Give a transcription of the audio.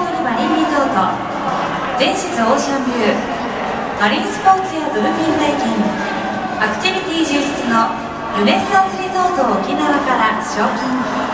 森マリンリゾート、全室オーシャンビュー、マリンスポーツやドルフィン体験、アクティビティ充実のルネッサンスリゾート沖縄から賞金